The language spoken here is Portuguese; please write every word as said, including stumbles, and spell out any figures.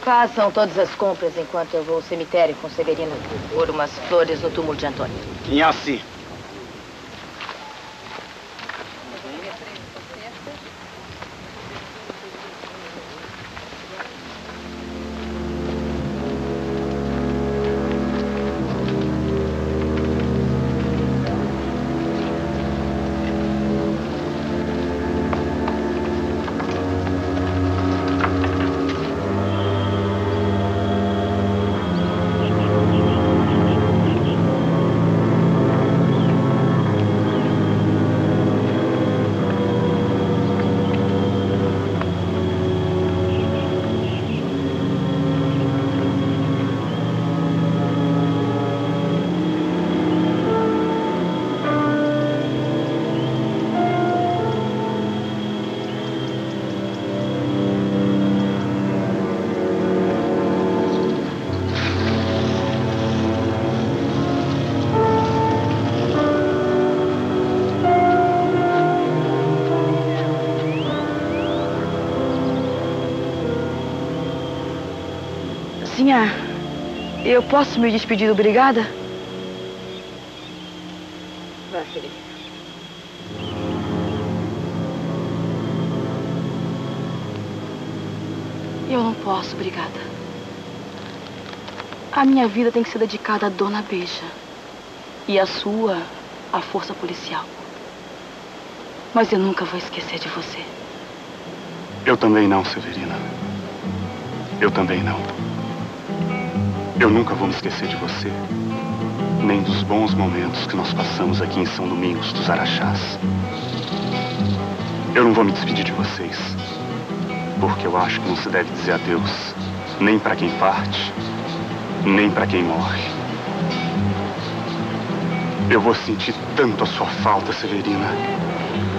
Façam todas as compras enquanto eu vou ao cemitério com Severina por umas flores no túmulo de Antônio. E assim. Zinha, eu posso me despedir do Brigada? Vá, Severina. Eu não posso, Brigada. A minha vida tem que ser dedicada à Dona Beija. E a sua, à força policial. Mas eu nunca vou esquecer de você. Eu também não, Severina. Eu também não. Eu nunca vou me esquecer de você. Nem dos bons momentos que nós passamos aqui em São Domingos dos Araxás. Eu não vou me despedir de vocês. Porque eu acho que não se deve dizer adeus. Nem para quem parte, nem para quem morre. Eu vou sentir tanto a sua falta, Severina.